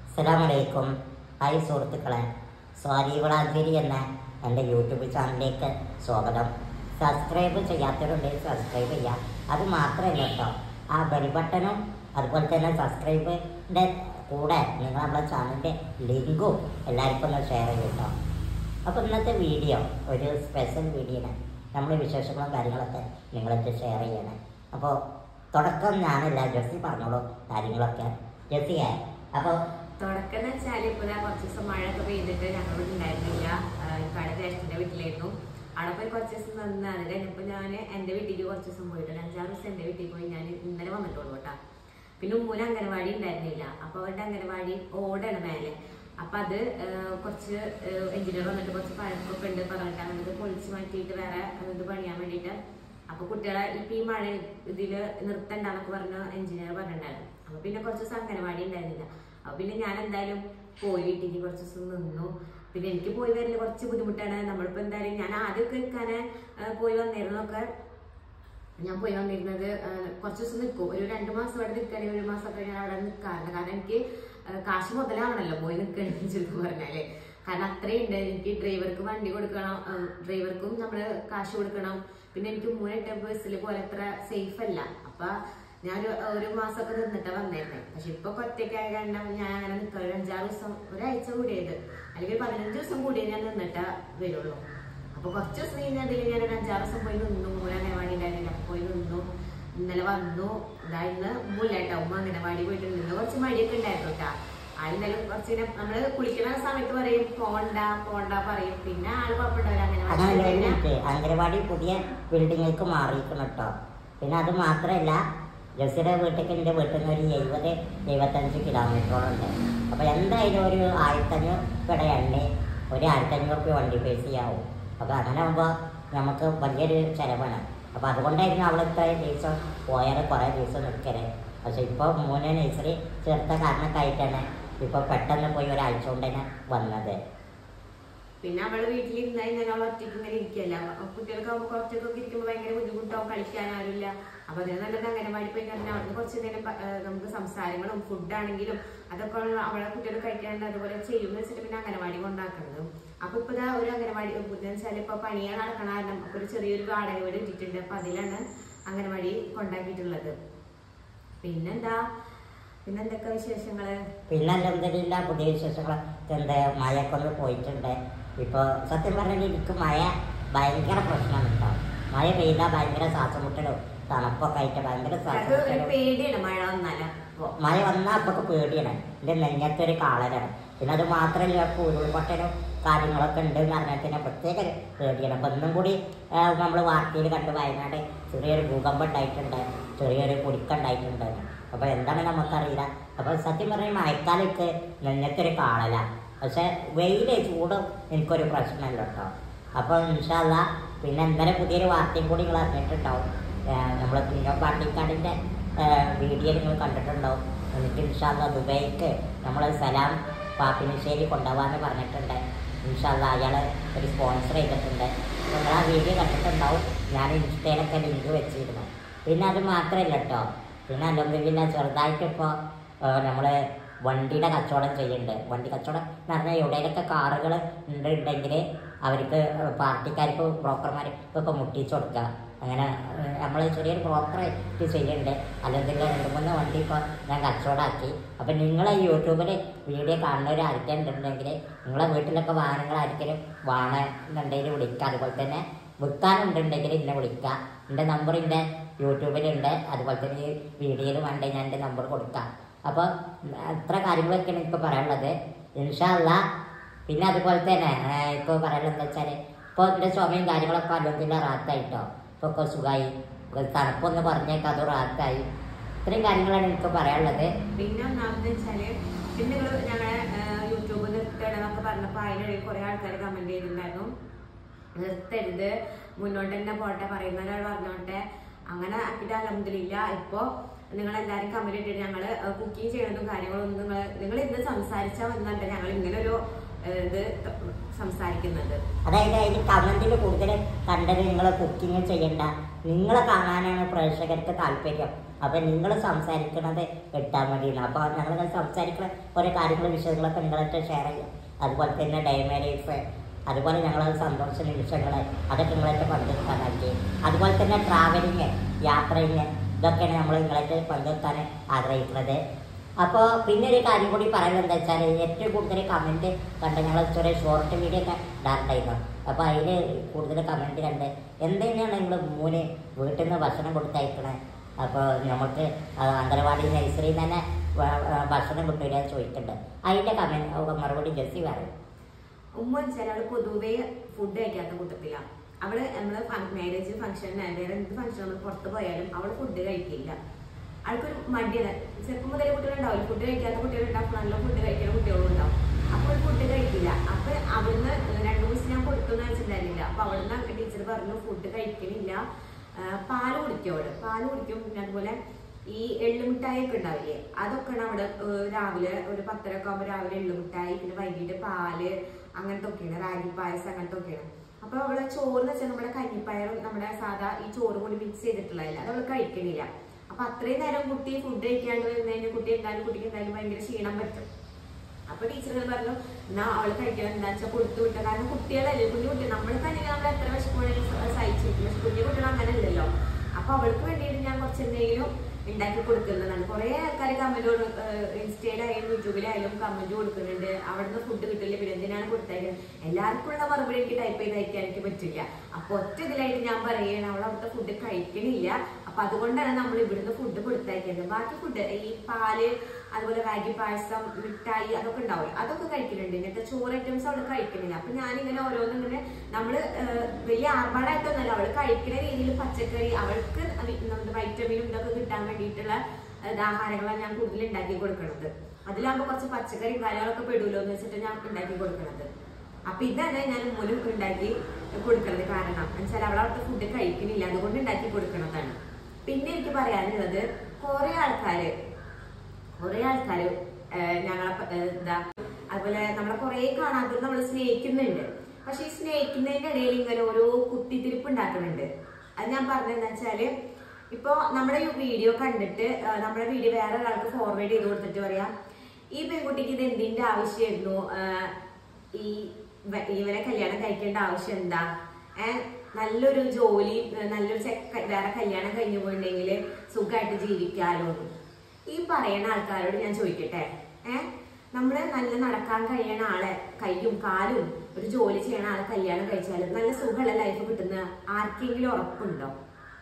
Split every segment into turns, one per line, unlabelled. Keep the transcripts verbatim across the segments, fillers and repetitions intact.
അസ്സലാമലൈക്കും. ഹായ് സുഹൃത്തുക്കളെ, സ്വാരി വളാഞ്ചേരി എന്ന എൻ്റെ യൂട്യൂബ് ചാനലിലേക്ക് സ്വാഗതം. സബ്സ്ക്രൈബ് ചെയ്യാത്തവരുണ്ടെങ്കിൽ സബ്സ്ക്രൈബ് ചെയ്യുക. അത് മാത്രമല്ല കേട്ടോ, ആ ബെൽ ബട്ടണും അതുപോലെ തന്നെ സബ്സ്ക്രൈബിൻ്റെ കൂടെ നിങ്ങൾ നമ്മുടെ ചാനലിൻ്റെ ലിങ്കും എല്ലാവർക്കും ഒന്ന് ഷെയർ ചെയ്യും കേട്ടോ. അപ്പോൾ ഇന്നത്തെ വീഡിയോ ഒരു സ്പെഷ്യൽ വീഡിയോ ആണ്. നമ്മൾ വിശേഷങ്ങളും കാര്യങ്ങളൊക്കെ നിങ്ങളൊക്കെ ഷെയർ ചെയ്യണേ. അപ്പോൾ തുടക്കം ഞാനല്ല, ജെസ്സി പറഞ്ഞോളൂ കാര്യങ്ങളൊക്കെ. ജെസ്സിയെ അപ്പോൾ
തുടക്കം എന്ന് വെച്ചാൽ ഇപ്പോൾ കുറച്ച് ദിവസം മഴയൊക്കെ പെയ്തിട്ട് ഞങ്ങൾ ഉണ്ടായിരുന്നില്ല. കട ജ്യേഷ്ഠൻ്റെ വീട്ടിലായിരുന്നു. അവിടെ പോയി കുറച്ച് ദിവസം നിന്ന് അത് കഴിഞ്ഞപ്പോൾ ഞാൻ എൻ്റെ വീട്ടിലേക്ക് കുറച്ച് ദിവസം പോയിട്ടുണ്ട്. അഞ്ചാറ് ദിവസം എൻ്റെ വീട്ടിൽ പോയി ഞാൻ ഇന്നലെ വന്നിട്ടുള്ളൂ കേട്ടോ. പിന്നെ ഉമ്മൂന് അംഗനവാടി ഉണ്ടായിരുന്നില്ല. അപ്പോൾ അവരുടെ അംഗനവാടി ഓടാണ് മേലെ. അപ്പം അത് കുറച്ച് എഞ്ചിനീയർ വന്നിട്ട് കുറച്ച് പഴക്കൊക്കെ ഉണ്ട് പറഞ്ഞിട്ട് അങ്ങനത് പൊളിച്ച് മാറ്റിയിട്ട് വേറെ ഇത് പണിയാൻ വേണ്ടിയിട്ട്. അപ്പോൾ കുട്ടികളെ ഇപ്പം ഈ മഴ ഇതിൽ നിർത്തണ്ടെന്നൊക്കെ പറഞ്ഞ എഞ്ചിനീയർ പറഞ്ഞിട്ടുണ്ടായിരുന്നു. അപ്പോൾ പിന്നെ കുറച്ച് ദിവസം അംഗനവാടി ഉണ്ടായിരുന്നില്ല. അപ്പോൾ പിന്നെ ഞാൻ എന്തായാലും പോയി വീട്ടിലേക്ക് കുറച്ച് ദിവസം നിന്നു. പിന്നെ എനിക്ക് പോയി വരല് കുറച്ച് ബുദ്ധിമുട്ടാണ്. നമ്മളിപ്പോൾ എന്തായാലും ഞാൻ ആദ്യമൊക്കെ നിൽക്കാൻ പോയി വന്നിരുന്നൊക്കെ ഞാൻ പോയി വന്നിരുന്നത് കുറച്ച് ദിവസം നിൽക്കും. ഒരു രണ്ട് മാസം അവിടെ നിൽക്കുകയാണെങ്കിൽ ഒരു മാസമൊക്കെ ഞാൻ അവിടെ നിൽക്കാറുണ്ട്. കാരണം എനിക്ക് കാശ് മുതലാവണല്ലോ പോയി നിൽക്കണമെന്ന് ചുരുക്കം പറഞ്ഞാല്. കാരണം അത്രയും ഉണ്ട്. എനിക്ക് ഡ്രൈവർക്ക് വണ്ടി കൊടുക്കണം, ഡ്രൈവർക്കും നമ്മള് കാശ് കൊടുക്കണം. പിന്നെ എനിക്ക് മൂന്നെട്ട് ബസ്സിൽ പോലെ അത്ര സേഫ് അല്ല. അപ്പൊ ഞാൻ ഒരു മാസമൊക്കെ നിന്നിട്ട് വന്നേരുന്നേ. പക്ഷെ ഇപ്പൊ ഒറ്റയ്ക്കായ കാരണം ഞാൻ അങ്ങനെ നിൽക്കാം. ഒരു അഞ്ചാറ് ദിവസം ഒരാഴ്ച കൂടിയത് അല്ലെങ്കിൽ പതിനഞ്ച് ദിവസം കൂടിയേ ഞാൻ നിന്നിട്ടാ വരുള്ളൂ. അപ്പൊ കുറച്ച് ദിവസം കഴിഞ്ഞതിൽ ഞാൻ ഒരു അഞ്ചാറ് ദിവസം പോയി നിന്നു. മൂന്ന് അംഗനവാടി ഉണ്ടായിരുന്നില്ല, അപ്പൊ പോയി നിന്നു. ഇന്നലെ വന്നു. ഇതാ ഇന്ന് മൂല്ലാട്ടോ ഉമ്മ അംഗനവാടി പോയിട്ടുണ്ട്. ഇന്ന് കുറച്ച് മടിയൊക്കെ ഉണ്ടായിരുന്നു കേട്ടാ. ആരെന്തായാലും കുറച്ച് നമ്മള് കുളിക്കുന്ന സമയത്ത് പറയും പോണ്ട പോണ്ട പറയും. പിന്നെ ആള് കുഴപ്പമുണ്ടാവില്ല. അംഗനവാടി
അംഗനവാടി പുതിയ ബിൽഡിങ്ങൾക്ക് മാറിയിരിക്കണം കേട്ടോ. പിന്നെ അത് മാത്രമല്ല, ജെസ്സിയുടെ വീട്ടിലേക്ക് എൻ്റെ വീട്ടിൽ നിന്ന് ഒരു എഴുപത് എഴുപത്തഞ്ച് കിലോമീറ്ററോളം ഉണ്ട്. അപ്പോൾ എന്തായാലും ഒരു ആയിരത്തഞ്ഞൂറ് ഇവിടെ എണ്ണ ഒരു ആയിരത്തഞ്ഞൂറ് രൂപ വണ്ടി പൈസ ആവും. അപ്പോൾ അങ്ങനെ ആകുമ്പോൾ നമുക്ക് വലിയൊരു ചിലവാണ്. അപ്പോൾ അതുകൊണ്ടായിരുന്നു അവൾ ഇത്ര ദിവസം പോയാൽ കുറേ ദിവസം നിൽക്കല്. പക്ഷെ ഇപ്പോൾ മൂന്ന് നഴ്സറി ചേർത്ത കാരണക്കായിട്ടാണ് ഇപ്പോൾ പെട്ടെന്ന് പോയി ഒരാഴ്ച കൊണ്ട് തന്നെ വന്നത്.
പിന്നെ അവള് വീട്ടിലിരുന്ന് കഴിഞ്ഞാൽ അവൾ ഒറ്റയ്ക്ക് ഇങ്ങനെ ഇരിക്കല്ല. കുട്ടികൾക്ക് ആകുമ്പോൾ കുറച്ചൊക്കെ ഇരിക്കുമ്പോൾ ഭയങ്കര ബുദ്ധിമുട്ടാവും, കളിക്കാൻ ആരുമില്ല. അപ്പൊ അതിന് നല്ലത് അംഗനവാടി പോയി കഴിഞ്ഞാൽ അവിടുന്ന് കുറച്ച് നേരം നമുക്ക് സംസാരങ്ങളും ഫുഡാണെങ്കിലും അതൊക്കെ അവളെ കുട്ടികൾ കഴിക്കാണ്ട് അതുപോലെ ചെയ്യുമെന്ന് വെച്ചിട്ട് പിന്നെ അംഗനവാടി കൊണ്ടാക്കുന്നത്. അപ്പൊ ഇപ്പൊ ഇതാ ഒരു അംഗനവാടി വെച്ചാൽ ഇപ്പൊ പണിയാൻ നടക്കണ കാരണം ഒരു ചെറിയൊരു വാടക വീട് ഇട്ടിട്ടുണ്ട്. അപ്പൊ അതിലാണ് അംഗനവാടി കൊണ്ടാക്കിയിട്ടുള്ളത്. പിന്നെന്താ പിന്നെ എന്തൊക്കെ വിശേഷങ്ങള്?
പിന്നെ എന്തെങ്കിലും പുതിയ വിശേഷങ്ങൾ എന്താ, മഴയൊക്കെ ഒന്ന് പോയിട്ടുണ്ട്. ഇപ്പോൾ സത്യം പറഞ്ഞാൽ എനിക്ക് മഴ ഭയങ്കര പ്രശ്നമാണ് കേട്ടോ. മഴ പെയ്താൽ ഭയങ്കര ശ്വാസമുട്ടലും തണുപ്പൊക്കെ ആയിട്ട് ഭയങ്കര
പേടിയാണ്. മഴ വന്നാല
മഴ വന്നാൽ അപ്പൊക്കെ പേടിയാണ്. എൻ്റെ നെഞ്ഞത്തൊരു കാളലാണ്. പിന്നെ അത് മാത്രമല്ല, ഉരുൾപൊട്ടലും കാര്യങ്ങളൊക്കെ ഉണ്ട് എന്ന് പറഞ്ഞാൽ തന്നെ പ്രത്യേക പേടിയാണ്. അപ്പം ഇന്നും കൂടി നമ്മൾ വാർത്തയിൽ കണ്ട് വയനാട് ചെറിയൊരു ഭൂകമ്പം ഉണ്ടായിട്ടുണ്ട്, ചെറിയൊരു കുടിക്ക ഉണ്ടായിട്ടുണ്ട്. അപ്പോൾ എന്താണ് നമുക്കറിയില്ല. അപ്പോൾ സത്യം പറഞ്ഞാൽ മഴക്കാലത്ത് നെഞ്ഞത്തൊരു കാളല. പക്ഷെ വെയില് ചൂടും എനിക്കൊരു പ്രശ്നമല്ല കേട്ടോ. അപ്പോൾ ഇൻഷാ അല്ലാ പിന്നെ ഇന്നലെ പുതിയൊരു വാർത്തയും കൂടി നിങ്ങൾ അറിഞ്ഞിട്ടുണ്ടാവും. നമ്മൾ കുഞ്ഞോ പാട്ടിക്കാടിൻ്റെ വീഡിയോ നിങ്ങൾ കണ്ടിട്ടുണ്ടാവും. എനിക്ക് ഇൻഷാ അല്ലാ ദുബൈക്ക് നമ്മൾ സലാം പാപ്പിനിശ്ശേരി കൊണ്ടുപോകാമെന്ന് പറഞ്ഞിട്ടുണ്ട്. ഇൻഷാ അല്ലാ അയാൾ ഒരു സ്പോൺസർ ചെയ്തിട്ടുണ്ട്. നിങ്ങൾ ആ വീഡിയോ കണ്ടിട്ടുണ്ടാവും. ഞാൻ ഇൻസ്റ്റയിലൊക്കെ ലിങ്ക് വെച്ചിരുന്നു. പിന്നെ അത് മാത്രമല്ല കേട്ടോ, പിന്നെ അലഹംദുലില്ലാ ചെറുതായിട്ട് ഇപ്പോൾ നമ്മൾ വണ്ടിയുടെ കച്ചവടം ചെയ്യുന്നുണ്ട്. വണ്ടി കച്ചവടം എന്ന് പറഞ്ഞാൽ എവിടെയൊക്കെ കാറുകൾ ഉണ്ടെങ്കിൽ അവർക്ക് പാർട്ടിക്കാർക്ക് ബ്രോക്കർമാർ ഇതൊക്കെ മുട്ടിച്ചു കൊടുക്കുക. അങ്ങനെ നമ്മൾ ചെറിയൊരു ബ്രോക്കറായിട്ട് ചെയ്യുന്നുണ്ട്. അല്ലെങ്കിൽ രണ്ട് മൂന്ന് വണ്ടി ഇപ്പോൾ ഞാൻ കച്ചവടമാക്കി. അപ്പം നിങ്ങൾ യൂട്യൂബിൽ വീഡിയോ കാണുന്നവർ ആയിരിക്കുന്നുണ്ടെങ്കിൽ നിങ്ങളെ വീട്ടിലൊക്കെ വാഹനങ്ങൾ ആയിരിക്കലും വാഹനമുണ്ടെങ്കിൽ വിളിക്കുക. അതുപോലെ തന്നെ വിൽക്കാനുണ്ടെങ്കിൽ എന്നെ വിളിക്കുക. എൻ്റെ നമ്പർ എൻ്റെ യൂട്യൂബിലുണ്ട്. അതുപോലെ തന്നെ ഈ വീഡിയോയിൽ വേണ്ടേ ഞാൻ എൻ്റെ നമ്പർ കൊടുക്കാം. അപ്പോൾ അത്ര കാര്യങ്ങളൊക്കെയാണ് ഇപ്പോൾ പറയാനുള്ളത്. ഇൻഷാ അല്ലാ പിന്നെ അതുപോലെ തന്നെ ഇപ്പോൾ പറയാനുള്ളത് എന്താ വെച്ചാൽ ഇപ്പോൾ ഇതിൻ്റെ ചുമയും കാര്യങ്ങളൊക്കെ അല്ലെങ്കിൽ റാത്തായിട്ടോ ഇപ്പോൾ ഒക്കെ സുഖമായി. തണുപ്പൊന്ന് പറഞ്ഞേക്കാം, അത് റാത്തായി. ഇത്രയും കാര്യങ്ങളാണ് എനിക്ക് പറയാനുള്ളത്.
പിന്നെ ഒന്നാമത് വെച്ചാല് പിന്നെ നിങ്ങൾ ഞങ്ങളെ യൂട്യൂബ് നിർത്തണമെന്നൊക്കെ പറഞ്ഞപ്പോൾ അതിനിടയിൽ കുറേ ആൾക്കാർ കമന്റ് ചെയ്തിട്ടുണ്ടായിരുന്നു, നിർത്തരുത് മുന്നോട്ട് തന്നെ പോട്ടെ, പറയുന്ന ഒരാൾ പറഞ്ഞോട്ടെ. അങ്ങനെ ആക്കിയിട്ട് അൽഹംദുലില്ല ഇപ്പോൾ നിങ്ങളെല്ലാവരും കമന്റ് ഇട്ടിട്ട് ഞങ്ങൾ കുക്കിങ് ചെയ്യണതും കാര്യങ്ങളൊന്നും നിങ്ങൾ നിങ്ങൾ ഇന്ന് സംസാരിച്ചാൽ വന്നിട്ട് ഞങ്ങൾ ഇങ്ങനെ ഒരു ഇത് സംസാരിക്കുന്നത്.
അതായത് അതിന് കമന്റിൽ കൂടുതൽ കണ്ടത് നിങ്ങൾ കുക്കിങ് ചെയ്യണ്ട, നിങ്ങളെ കാണാനാണ് പ്രേക്ഷകർക്ക് താല്പര്യം. അപ്പം നിങ്ങൾ സംസാരിക്കണത് ഇട്ടാൽ മതിയെന്ന്. അപ്പോൾ ഞങ്ങൾ സംസാരിക്കുന്ന ഓരോ കാര്യങ്ങളും വിഷയങ്ങളൊക്കെ നിങ്ങളായിട്ട് ഷെയർ ചെയ്യാം. അതുപോലെ തന്നെ ഡൈമ ലൈഫ്, അതുപോലെ ഞങ്ങൾ സന്തോഷ നിമിഷങ്ങൾ അതൊക്കെ നിങ്ങളായിട്ട് പങ്കെടുക്കാനാക്കി. അതുപോലെ തന്നെ ട്രാവലിങ്, യാത്രയിങ്, ഇതൊക്കെയാണ് നമ്മൾ നിങ്ങളായിട്ട് പങ്കെടുക്കാൻ ആഗ്രഹിക്കുന്നത്. അപ്പോൾ പിന്നെ ഒരു കാര്യം കൂടി പറയുന്നത് എന്താ വെച്ചാൽ, ഏറ്റവും കൂടുതൽ കമൻറ്റ് കണ്ട് ഞങ്ങൾ ചെറിയ ഷോർട്ട് വീഡിയോ ഒക്കെ ഇടാറുണ്ടായിരുന്നു. അപ്പോൾ അതിൽ കൂടുതൽ കമൻറ്റ് കണ്ട് എന്തിനാണ് നിങ്ങൾ മൂന്ന് വീട്ടിൽ നിന്ന് ഭക്ഷണം കൊടുത്തയക്കണേ, അപ്പോൾ നമുക്ക് അംഗനവാടി നഴ്സറിയിൽ തന്നെ ഭക്ഷണം കിട്ടില്ല ചോദിക്കുന്നുണ്ട്. അതിൻ്റെ കമൻറ്റ് മറുപടി ജെസ്സി പറയും.
ഉമ്മ വെച്ചാൽ അവള് പൊതുവേ ഫുഡ് കഴിക്കാത്ത കൂട്ടത്തില്ല. അവള് നമ്മള് മാരേജ് ഫംഗ്ഷൻ വേറെ എന്ത് ഫംഗ്ഷൻ നമ്മൾ പുറത്ത് പോയാലും അവള് ഫുഡ് കഴിക്കില്ല. അവൾക്കൊരു മടിയാണ്. ചെറുപ്പം മുതലേ കുട്ടികളുണ്ടാവില്ല, ഫുഡ് കഴിക്കാത്ത കുട്ടികളുണ്ടാവും, നല്ല ഫുഡ് കഴിക്കുന്ന കുട്ടികളും ഉണ്ടാവും. അപ്പോൾ ഫുഡ് കഴിക്കില്ല. അപ്പൊ അവിടുന്ന് രണ്ടു ദിവസം ഞാൻ കൊടുത്തൊന്നും വെച്ചിട്ടുണ്ടായിരുന്നില്ല. അപ്പൊ അവിടുന്ന് ടീച്ചർ പറഞ്ഞു ഫുഡ് കഴിക്കണില്ല, പാല് കുടിക്കും. അവള് പാല് കുടിക്കും. പിന്നെ അതുപോലെ ഈ എള്ളുമിഠായി ഒക്കെ ഉണ്ടാവില്ലേ, അതൊക്കെയാണ് അവിടെ രാവിലെ ഒരു പത്തര ഒക്കെ ആകുമ്പോൾ രാവിലെ എള്ളുമിഠായി, പിന്നെ വൈകിട്ട് പാല്, അങ്ങനത്തെ ഒക്കെയാണ്, റാഗി പായസം അങ്ങനത്തെ ഒക്കെയാണ്. അപ്പൊ അവളെ ചോറ് എന്ന് വെച്ചാൽ നമ്മുടെ കഞ്ഞിപ്പയറും നമ്മുടെ സാധാ ഈ ചോറ് കൂടി മിക്സ് ചെയ്തിട്ടുള്ളതല്ല, അത് അവള് കഴിക്കണില്ല. അപ്പൊ അത്രയും നേരം കുട്ടി ഫുഡ് കഴിക്കാണ്ട് വരുന്നതിന് കുട്ടി എന്തായാലും കുട്ടിക്ക് എന്തായാലും ഭയങ്കര ക്ഷീണം പറ്റും. അപ്പൊ ടീച്ചറുകൾ പറഞ്ഞു എന്നാ അവള് കഴിക്കണം, എന്താ വെച്ചാൽ കൊടുത്തു വിട്ട. കാരണം കുട്ടികളല്ലേ, കുഞ്ഞു കുട്ടി നമ്മൾ തന്നെ നമ്മൾ എത്ര വിഷമമാണെങ്കിലും സഹിച്ചിരിക്കും, പക്ഷെ കുഞ്ഞു കുട്ടികൾ അങ്ങനെ അല്ലല്ലോ. അപ്പൊ അവൾക്ക് വേണ്ടിയിട്ട് ഞാൻ കുറച്ചെന്തെങ്കിലും ഉണ്ടാക്കി കൊടുക്കുന്നതാണ്. കുറെ ആൾക്കാർ കമന്റ് ഇൻസ്റ്റയിലായാലും യൂട്യൂബിലായാലും കമന്റ് കൊടുക്കുന്നുണ്ട്, അവിടുന്ന് ഫുഡ് കിട്ടില്ല, പിന്നെ എന്തിനാണ് കൊടുത്തയക്കുന്നത്. എല്ലാവർക്കും ഉള്ള മറുപടി എനിക്ക് ടൈപ്പ് ചെയ്ത് അയക്കാൻ എനിക്ക് പറ്റില്ല. അപ്പൊ ഒറ്റ ഇതിലായിട്ട് ഞാൻ പറയുകയാണ്, അവൾ അവിടുത്തെ ഫുഡ് കഴിക്കണില്ല. അപ്പൊ അതുകൊണ്ടാണ് നമ്മൾ ഇവിടുന്ന് ഫുഡ് കൊടുത്തയക്കുന്നത്. ബാക്കി ഫുഡ് ഈ പാല്, അതുപോലെ റാഗി പായസം, മിഠായി അതൊക്കെ ഉണ്ടാവില്ല, അതൊക്കെ കഴിക്കുന്നുണ്ട്. ഇങ്ങനത്തെ ചോറ് ഐറ്റംസ് അവള് കഴിക്കുന്നില്ല. അപ്പൊ ഞാനിങ്ങനെ ഓരോന്നും ഇങ്ങനെ നമ്മള് വലിയ ആർഭാടായിട്ടൊന്നുമല്ല, അവള് കഴിക്കുന്ന രീതിയിൽ പച്ചക്കറി, അവൾക്ക് വൈറ്റമിനും ഇതൊക്കെ കിട്ടാൻ വേണ്ടിയിട്ടുള്ള ആഹാരങ്ങളാണ് ഞാൻ കൂടുതൽ ഉണ്ടാക്കി കൊടുക്കുന്നത്. അതിലാകുമ്പോൾ കുറച്ച് പച്ചക്കറിയും കാര്യങ്ങളൊക്കെ പെടുമല്ലോ എന്ന് വെച്ചിട്ട് ഞാൻ ഉണ്ടാക്കി കൊടുക്കുന്നത്. അപ്പൊ ഇതാണ് ഞാൻ മുനും ഉണ്ടാക്കി കൊടുക്കുന്നത്. കാരണം എന്നുവെച്ചാൽ അവൾ അവിടുത്തെ ഫുഡ് കഴിക്കുന്നില്ല, അതുകൊണ്ട് ഉണ്ടാക്കി കൊടുക്കണതാണ്. പിന്നെ എനിക്ക് പറയാനുള്ളത്, കുറെ ആൾക്കാര് കുറെ ആൾക്കാര് ഞങ്ങളെ എന്താ അതുപോലെ നമ്മളെ കുറെ കാണാത്തത് നമ്മൾ സ്നേഹിക്കുന്നുണ്ട്. പക്ഷെ ഈ സ്നേഹിക്കുന്നതിന്റെ ഇടയിൽ ഇങ്ങനെ ഓരോ കുത്തിത്തിരിപ്പ് ഉണ്ടാക്കുന്നുണ്ട്. അത് ഞാൻ പറഞ്ഞതെന്ന് വെച്ചാല്, ഇപ്പൊ നമ്മുടെ വീഡിയോ കണ്ടിട്ട് നമ്മുടെ വീഡിയോ വേറെ ഒരാൾക്ക് ഫോർവേഡ് ചെയ്ത് കൊടുത്തിട്ട് പറയാം, ഈ പെൺകുട്ടിക്ക് ഇത് എന്തിന്റെ ആവശ്യമായിരുന്നു, ഈ ഇവരെ കല്യാണം കഴിക്കേണ്ട ആവശ്യം എന്താ, ഏഹ് നല്ലൊരു ജോലി, നല്ലൊരു ചെക്ക വേറെ കല്യാണം കഴിഞ്ഞു പോയിട്ടുണ്ടെങ്കിൽ സുഖമായിട്ട് ജീവിക്കാലോ. ഈ പറയുന്ന ആൾക്കാരോട് ഞാൻ ചോദിക്കട്ടെ, ഏഹ് നമ്മള് നല്ല നടക്കാൻ കഴിയണ ആളെ, കയ്യും കാലും ഒരു ജോലി ചെയ്യണ ആളെ കല്യാണം കഴിച്ചാലും നല്ല സുഖമുള്ള ലൈഫ് കിട്ടുന്ന ആർക്കെങ്കിലും ഉറപ്പുണ്ടോ?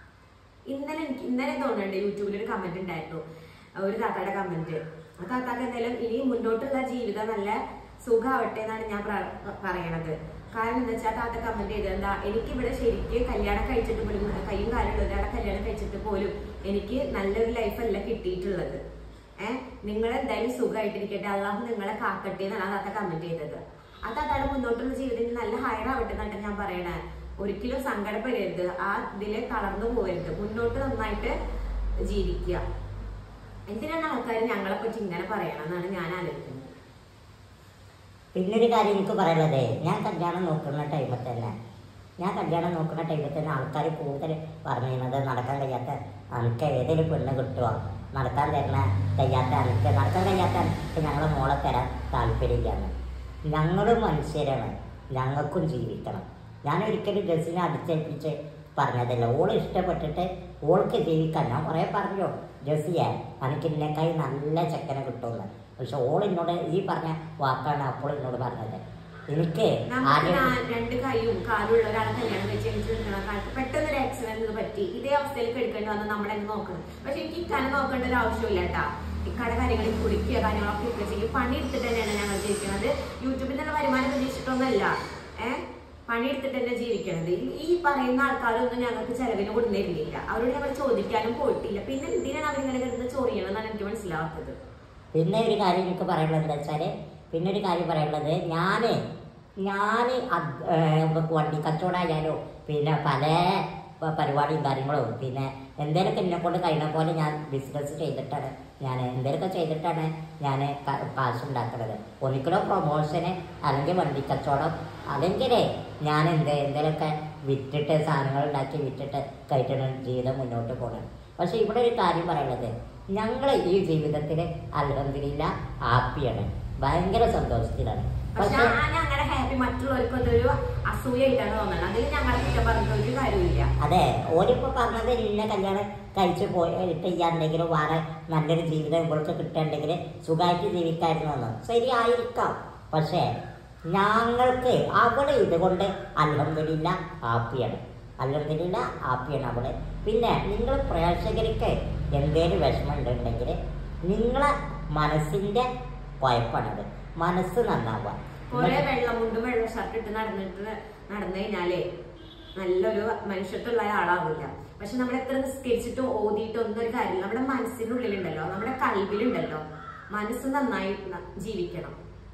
ഇന്നലെ എനിക്ക് ഇന്നലെ തോന്നുന്നുണ്ട് യൂട്യൂബിൽ ഒരു കമന്റ് ഉണ്ടായിരുന്നു, ഒരു താത്തായുടെ കമന്റ്. ആ താത്താക്ക് എന്തായാലും ഇനി മുന്നോട്ടുള്ള ജീവിതം നല്ല സുഖമാവട്ടെ എന്നാണ് ഞാൻ പറയണത്. കാരണം എന്താ വെച്ചാൽ താത്ത കമന്റ് ചെയ്തത് എന്താ, എനിക്കിവിടെ ശരിക്കും കല്യാണം കഴിച്ചിട്ട് പോലും, കയ്യും കാലുള്ള ഒരാളെ കല്യാണം കഴിച്ചിട്ട് പോലും എനിക്ക് നല്ലൊരു ലൈഫല്ല കിട്ടിയിട്ടുള്ളത്. ഏഹ് നിങ്ങൾ എന്തായാലും സുഖമായിട്ടിരിക്കട്ടെ, അള്ളാഹു നിങ്ങളെ കാക്കട്ടെ എന്നാണ് ആ താത്ത കമന്റ് ചെയ്തത്. ആ താത്താടെ മുന്നോട്ടുള്ള ജീവിതം നല്ല ഹയറാവട്ടെ എന്നാണ് ഞാൻ പറയണേ. ഒരിക്കലും സങ്കടപ്പെടരുത്, ആ ഇതില് തളർന്നു പോകരുത്, മുന്നോട്ട് നന്നായിട്ട് ജീവിക്കുക. എന്തിനാണ് ആൾക്കാർ ഞങ്ങളെ പറ്റി ഇങ്ങനെ പറയണം എന്നാണ് ഞാൻ ആലോചിക്കുന്നത്.
പിന്നൊരു കാര്യം എനിക്ക് പറയുന്നത്, ഞാൻ കല്യാണം നോക്കുന്ന ടൈമിൽ തന്നെ ഞാൻ കല്യാണം നോക്കുന്ന ടൈമിൽ തന്നെ ആൾക്കാർ കൂടുതൽ പറഞ്ഞിരുന്നത്, നടക്കാൻ കഴിയാത്ത അനക്ക് ഏതൊരു പെണ്ണ് കിട്ടുക, നടക്കാൻ തരുന്ന കഴിയാത്ത അനക്ക് നടക്കാൻ കഴിയാത്ത അനക്ക് ഞങ്ങളെ മോളെ തരാൻ താല്പര്യമില്ലാന്ന്. ഞങ്ങളും മനുഷ്യരാണ്, ഞങ്ങൾക്കും ജീവിക്കണം. ഞാൻ ഒരിക്കലും ജസ്സിനെ അടിച്ചേൽപ്പിച്ച് പറഞ്ഞതല്ല, ഓൾ ഇഷ്ടപ്പെട്ടിട്ട് ഓൾക്ക് ജീവിക്കാൻ ഞാൻ കുറേ പറഞ്ഞു, ജസ്സിയെ എനിക്ക് ഇതിനേക്കായി നല്ല ചെക്കനെ കിട്ടുമെന്ന്. പക്ഷെ ഓൾ എന്നോട് ഈ പറഞ്ഞ വാക്കാണ് അപ്പോൾ എന്നോട് പറഞ്ഞത്. എനിക്ക്
രണ്ട് കൈയും കാലും ഉള്ള ഒരാളെ കല്യാണം വെച്ച് എനിക്ക് നിൽക്കുന്ന കാലത്ത് പെട്ടെന്ന് ഒരു ആക്സിഡന്റ് പറ്റി ഇതേ അവസ്ഥയിലേക്ക് എടുക്കേണ്ടി വന്ന് നമ്മളെ നോക്കണം. പക്ഷെ എനിക്ക് ഇക്കാനെ നോക്കേണ്ട ഒരു ആവശ്യമില്ല കേട്ടാ. ഇക്കാടെ കാര്യങ്ങളിൽ കുടിക്കുക കാര്യങ്ങളൊക്കെ ഒക്കെ ചെയ്യും. പണി എടുത്തിട്ട് തന്നെയാണ് ഞങ്ങൾ ജീവിക്കുന്നത്. യൂട്യൂബിൽ നിന്ന് വരുമാനം പ്രതീക്ഷിച്ചിട്ടൊന്നുമല്ല, ഏഹ് പണിയെടുത്തിട്ട് തന്നെ ജീവിക്കണത്. ഈ പറയുന്ന ആൾക്കാരൊന്നും ഞങ്ങൾക്ക് ചെലവിന് കൊടുന്നിരുന്നില്ല, അവരോട് ഞങ്ങൾ ചോദിക്കാനും പോയിട്ടില്ല. പിന്നെ എന്തിനാണ് അവരിങ്ങനെ കിടന്ന് ചോറിയണമെന്നാണ് എനിക്ക് മനസ്സിലാവാത്തത്.
പിന്നെ ഒരു കാര്യം എനിക്ക് പറയാനുള്ളത് എന്താ വെച്ചാൽ, പിന്നെ ഒരു കാര്യം പറയാനുള്ളത്, ഞാൻ ഞാൻ വണ്ടി കച്ചവടമായാലോ പിന്നെ പല പരിപാടിയും കാര്യങ്ങളും പിന്നെ എന്തെങ്കിലുമൊക്കെ എന്നെ കൊണ്ട് കഴിയുന്ന പോലെ ഞാൻ ബിസിനസ് ചെയ്തിട്ടാണ്, ഞാൻ എന്തെങ്കിലുമൊക്കെ ചെയ്തിട്ടാണ് ഞാൻ കാശ് ഉണ്ടാക്കുന്നത്. ഒരിക്കലും പ്രൊമോഷന് അല്ലെങ്കിൽ വണ്ടി കച്ചവടം അല്ലെങ്കിൽ ഞാൻ എന്ത് എന്തെങ്കിലുമൊക്കെ വിറ്റിട്ട് സാധനങ്ങൾ ഉണ്ടാക്കി വിറ്റിട്ട് കഴിച്ചിട്ട് ജീവിതം മുന്നോട്ട് പോകണം. പക്ഷെ ഇവിടെ ഒരു കാര്യം പറയുന്നത്, ഞങ്ങൾ ഈ ജീവിതത്തിൽ അൽഹംദുലില്ലാ ഹാപ്പിയാണ്, ഭയങ്കര സന്തോഷത്തിലാണ്.
പക്ഷെ ഞങ്ങളുടെ ഹാപ്പി മറ്റുള്ളവർക്ക് അതൊരു അസൂയായിട്ടാണ് തോന്നുന്നത്. അതിൽ ഞങ്ങളെ കുറ്റം പറഞ്ഞിട്ട് ഒരു കാര്യമില്ല.
അതെ, ഓരിപ്പോ പറഞ്ഞത് ഇന്ന കല്യാണം കഴിച്ചു പോയിട്ട് ചെയ്യാണ്ടെങ്കിലും വേറെ നല്ലൊരു ജീവിതം ഇവൾക്ക് കിട്ടണ്ടെങ്കിൽ സുഖമായിട്ട് ജീവിക്കായിരുന്നു എന്ന്. ശരിയായിരിക്കാം. പക്ഷേ ഞങ്ങൾക്ക് അവള് ഇതുകൊണ്ട് അൽഹംദുലില്ലാ ഹാപ്പിയാണ്, അൽഹംദുലില്ലാ ഹാപ്പിയാണ് അവള്. പിന്നെ നിങ്ങൾ പ്രേക്ഷകർക്ക് എന്തേലും വിഷമം ഉണ്ടെങ്കിൽ നിങ്ങളെ മനസ്സിന്റെ കുഴപ്പമാണത്. മനസ്സ് നന്നാവുക.
കുറെ വെള്ളം മുണ്ടും വെള്ള ഷർട്ട് ഇട്ട് നടന്നിട്ട് നടന്നു കഴിഞ്ഞാലേ നല്ലൊരു മനുഷ്യത്തുള്ള ആളാവില്ല. പക്ഷെ നമ്മൾ എത്ര നിസ്കരിച്ചിട്ടോ ഓതിയിട്ടോ ഒന്നും ഒരു കാര്യമില്ല. നമ്മുടെ മനസ്സിനുള്ളിലുണ്ടല്ലോ, നമ്മുടെ കൽവിലുണ്ടല്ലോ, മനസ്സ് നന്നായി ജീവിക്കണം.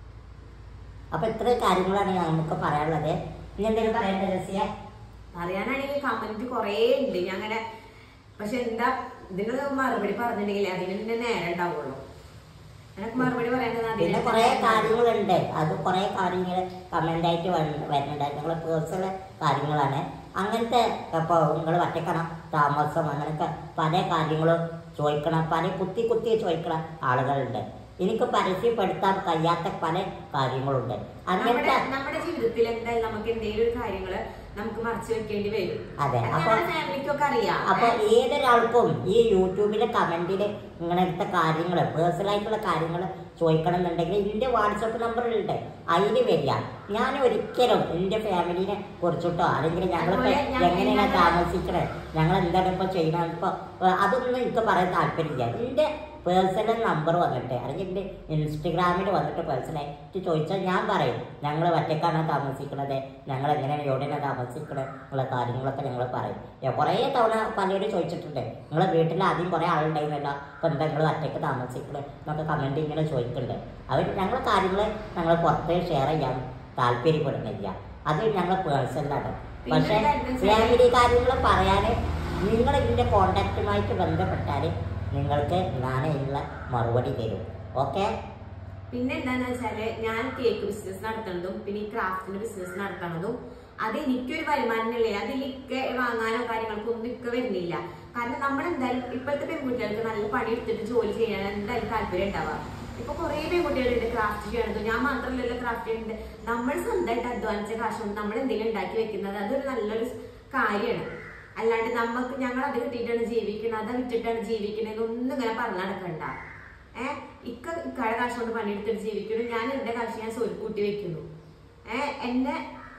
അപ്പൊ ഇത്ര കാര്യങ്ങളാണ് നമുക്ക് പറയാനുള്ളത്. ഇനി എന്തെങ്കിലും പറയേണ്ട രസിയ?
പറയാനാണെങ്കിൽ കമന്റ് കുറേ ഉണ്ട് അങ്ങനെ. പക്ഷെ എന്താ ഇതിന് മറുപടി പറഞ്ഞിട്ടുണ്ടെങ്കിൽ അതിന് തന്നെ നേരം ഉണ്ടാവുള്ളൂ. എനിക്ക് മറുപടി പറയുന്നത്
പിന്നെ കുറെ കാര്യങ്ങളുണ്ട്. അത് കുറെ കാര്യങ്ങൾ കമന്റ് ആയിട്ട് വരുന്നുണ്ട്. ഞങ്ങളെ പേഴ്സണൽ കാര്യങ്ങളാണ്. അങ്ങനത്തെ ഇപ്പൊ നിങ്ങൾ ഒറ്റക്കണം താമസം അങ്ങനത്തെ പല കാര്യങ്ങളും ചോദിക്കണം, പല കുത്തി കുത്തി ചോദിക്കണ ആളുകളുണ്ട്. എനിക്ക് പരസ്യപ്പെടുത്താൻ കഴിയാത്ത പല കാര്യങ്ങളുണ്ട്. അങ്ങനത്തെ
നമ്മുടെ ജീവിതത്തിൽ എന്തായാലും നമുക്ക് എന്തെങ്കിലും ഒരു കാര്യങ്ങള് നമുക്ക് മറച്ചു വെക്കേണ്ടി വരും.
അതെ, അപ്പൊ
ഫാമിലിക്കൊക്കെ അറിയാം.
അപ്പൊ ഏതൊരാൾക്കും ഈ യൂട്യൂബിലെ കമന്റില് ഇങ്ങനത്തെ കാര്യങ്ങൾ പേഴ്സണൽ ആയിട്ടുള്ള കാര്യങ്ങൾ ചോദിക്കണം എന്നുണ്ടെങ്കിൽ എന്റെ വാട്സപ്പ് നമ്പറിലുണ്ട്, അതിന് വരിക. ഞാൻ ഒരിക്കലും എന്റെ ഫാമിലിനെ കുറിച്ചിട്ടോ അല്ലെങ്കിൽ ഞങ്ങളിപ്പോ എങ്ങനെയാണ് താമസിക്കണേ, ഞങ്ങൾ എന്താണ് ഇപ്പൊ ചെയ്യണത്, ഇപ്പൊ അതൊന്നും എനിക്ക് പറയാൻ താല്പര്യമില്ല. എന്റെ പേഴ്സണൽ നമ്പർ വന്നിട്ട് അല്ലെങ്കിൽ എൻ്റെ ഇൻസ്റ്റഗ്രാമിൽ വന്നിട്ട് പേഴ്സണലായിട്ട് ചോദിച്ചാൽ ഞാൻ പറയും ഞങ്ങൾ ഒറ്റക്കാണ് താമസിക്കുന്നത്, ഞങ്ങൾ എങ്ങനെയാണ് എവിടെയാണ് താമസിക്കുന്നത് എന്നുള്ള കാര്യങ്ങളൊക്കെ ഞങ്ങൾ പറയും. കുറേ തവണ പലരും ചോദിച്ചിട്ടുണ്ട്, നിങ്ങളെ വീട്ടിൽ ആദ്യം കുറേ ആളുണ്ടായിരുന്നല്ലോ, അപ്പോൾ എന്താ നിങ്ങൾ ഒറ്റയ്ക്ക് താമസിക്കുന്നത് എന്നൊക്കെ കമൻറ്റ് ഇങ്ങനെ ചോദിക്കുന്നുണ്ട്. അവർ ഞങ്ങളെ കാര്യങ്ങൾ ഞങ്ങൾ പുറത്ത് ഷെയർ ചെയ്യാൻ താല്പര്യപ്പെടുന്നില്ല. അത് ഞങ്ങൾ പേഴ്സണലാണ്. പക്ഷേ ഫാമിലി കാര്യങ്ങൾ പറയാൻ നിങ്ങൾ ഇതിൻ്റെ കോണ്ടാക്റ്റുമായിട്ട് ബന്ധപ്പെട്ടാൽ നിങ്ങൾക്ക് ഞാൻ ഇതിനുള്ള മറുപടി തരും. ഓക്കെ.
പിന്നെ എന്താന്ന് വെച്ചാല് ഞാൻ കേക്ക് ബിസിനസ് നടത്തുന്നതും പിന്നെ ഈ ക്രാഫ്റ്റിന്റെ ബിസിനസ് നടത്തുന്നതും അത് എനിക്കൊരു വരുമാനമില്ലേ, അതിൽ ഇക്ക വാങ്ങാനോ കാര്യങ്ങൾക്കോ ഒന്നും ഇക്ക വരുന്നില്ല. കാരണം നമ്മൾ എന്തായാലും ഇപ്പോഴത്തെ പെൺകുട്ടികൾക്ക് നല്ല പണി എടുത്തിട്ട് ജോലി ചെയ്യാൻ എന്തായാലും താല്പര്യം ഉണ്ടാവുക. ഇപ്പൊ കുറെ പെൺകുട്ടികളുണ്ട് ക്രാഫ്റ്റ് ചെയ്യണത്. ഞാൻ മാത്രമല്ലല്ലോ ക്രാഫ്റ്റ് ചെയ്യുന്നത്. നമ്മൾ സ്വന്തമായിട്ട് അധ്വാനിച്ച കാശ് കൊണ്ട് നമ്മൾ എന്തെങ്കിലും ഉണ്ടാക്കി വെക്കുന്നത് അതൊരു നല്ലൊരു കാര്യമാണ്. അല്ലാണ്ട് നമുക്ക് ഞങ്ങൾ അത് കിട്ടിയിട്ടാണ് ജീവിക്കുന്നത്, അത് വിറ്റിട്ടാണ് ജീവിക്കുന്നത് ഒന്നും ഇങ്ങനെ പറഞ്ഞു നടക്കണ്ട. ഏഹ് ഇക്ക ഇക്കയുടെ കാശ് കൊണ്ട് പണിയെടുത്തിട്ട് ജീവിക്കുന്നു, ഞാൻ എന്റെ കാശ് ഞാൻ സ്വരുക്കൂട്ടി വെക്കുന്നു. ഏഹ് എന്നെ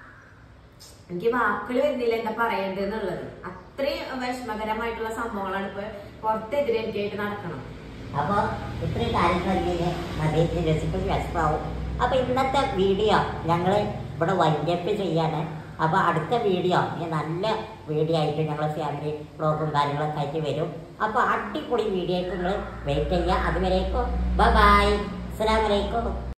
എനിക്ക് വാക്കുകൾ വരുന്നില്ല എന്താ പറയേണ്ടത് എന്നുള്ളത്. അത്രയും വിഷമകരമായിട്ടുള്ള സംഭവങ്ങളാണ് ഇപ്പൊ പുറത്തെതിരെ എനിക്കായിട്ട് നടക്കണം.
അപ്പൊ ഇത്രയും കാര്യങ്ങളൊക്കെ മതിയെ രസിക്കും വിഷമാവും. അപ്പൊ ഇന്നത്തെ വീഡിയോ ഞങ്ങള് ഇവിടെ വൈൻഡപ്പ് ചെയ്യാണ്. അപ്പോൾ അടുത്ത വീഡിയോ ഇനി നല്ല വീഡിയോ ആയിട്ട് ഞങ്ങൾ ഫാമിലി വ്ളോഗും കാര്യങ്ങളൊക്കെ ആയിട്ട് വരും. അപ്പോൾ അടിപൊളി വീഡിയോ ആയിട്ട് നിങ്ങൾ വെയിറ്റ് ചെയ്യുക. അതുവരേക്കും ബൈ ബൈ, അസ്സലാമു അലൈക്കും.